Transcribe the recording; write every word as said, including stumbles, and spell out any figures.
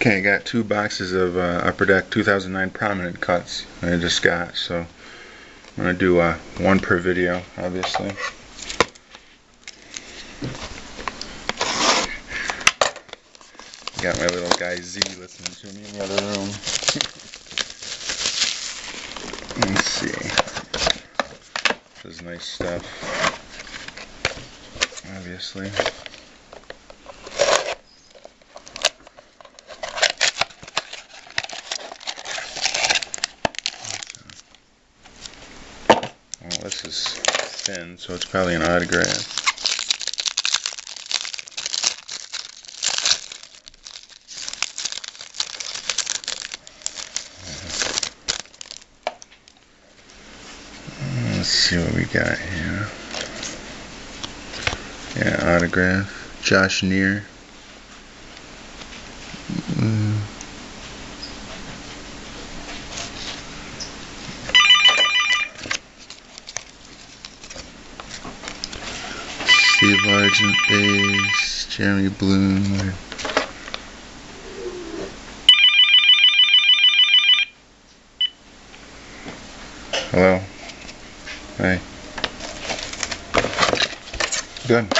Okay, I got two boxes of uh, Upper Deck two thousand nine prominent cuts that I just got, so I'm going to do uh, one per video, obviously. Got my little guy Z listening to me in the other room. Let's see. This is nice stuff, obviously. Well, this is thin, so it's probably an autograph. Let's see what we got here. Yeah, autograph. Josh Neer. Mm. Steve Largent base. Jeremy Bloom. Hello. Hey. Good.